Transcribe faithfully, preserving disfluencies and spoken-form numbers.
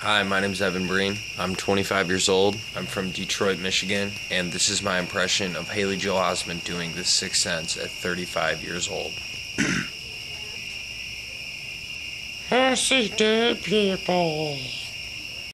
Hi, my name is Evan Breen. I'm twenty-five years old. I'm from Detroit, Michigan, and this is my impression of Haley Joel Osment doing The Sixth Sense at thirty-five years old. I see dead people.